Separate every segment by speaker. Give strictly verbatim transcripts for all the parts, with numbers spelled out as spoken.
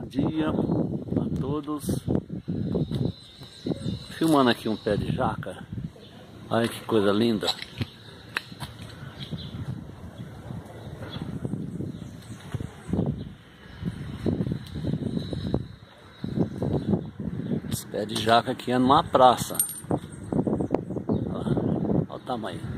Speaker 1: Bom dia a todos. Filmando aqui um pé de jaca. Olha que coisa linda. Esse pé de jaca aqui é numa praça. Olha, olha o tamanho.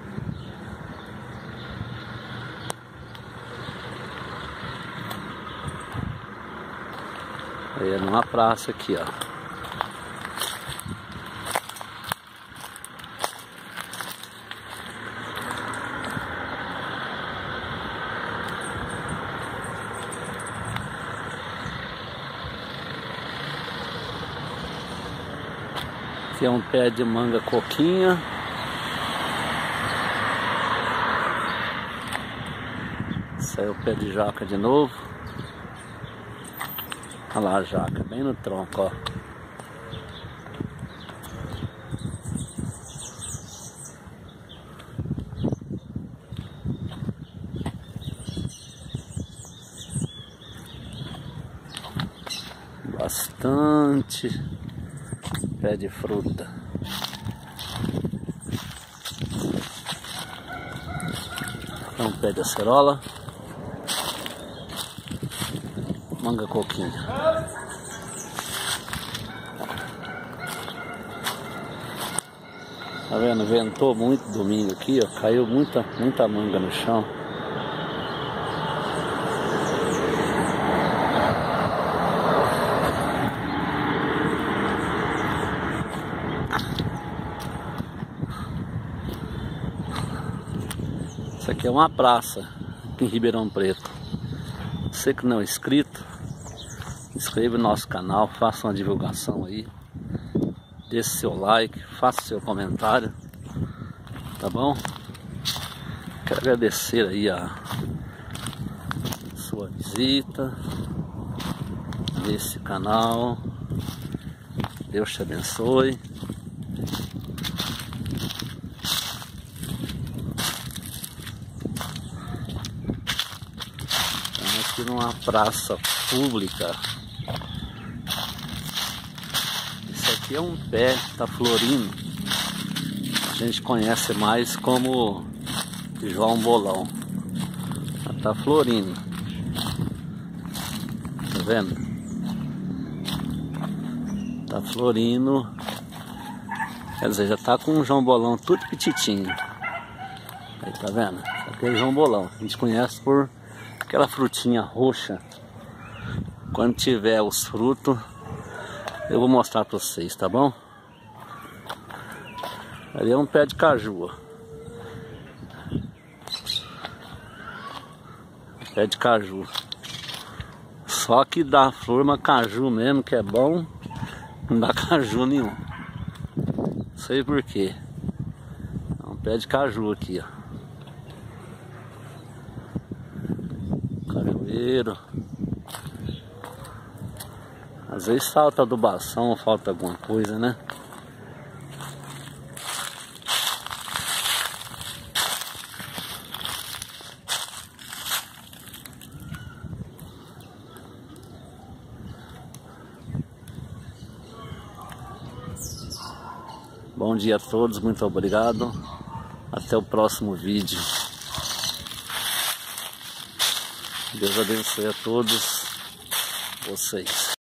Speaker 1: Aí é numa praça aqui, ó. Aqui é um pé de manga coquinha. Esse aí é o pé de jaca de novo. Olha lá a jaca, bem no tronco, ó. Bastante pé de fruta. É um pé de acerola. Manga coquinha. Tá vendo? Ventou muito domingo aqui, ó. Caiu muita, muita manga no chão. Isso aqui é uma praça em Ribeirão Preto. Você que não é inscrito, inscreva no nosso canal, faça uma divulgação aí, deixe seu like, faça seu comentário, tá bom? Quero agradecer aí a sua visita nesse canal. Deus te abençoe. Estamos aqui numa praça pública. Aqui é um pé, tá florindo. A gente conhece mais como João Bolão. Tá florindo. Tá vendo? Tá florindo. Quer dizer, já tá com um João Bolão tudo petitinho. Aí, tá vendo? Aqui é João Bolão. A gente conhece por aquela frutinha roxa. Quando tiver os frutos, eu vou mostrar para vocês, tá bom? Ali é um pé de caju, ó. Pé de caju. Só que dá flor, mas caju mesmo, que é bom, não dá caju nenhum. Não sei por quê. É um pé de caju aqui, ó. Cajueiro. Às vezes falta adubação, falta alguma coisa, né? Bom dia a todos, muito obrigado. Até o próximo vídeo. Deus abençoe a todos vocês.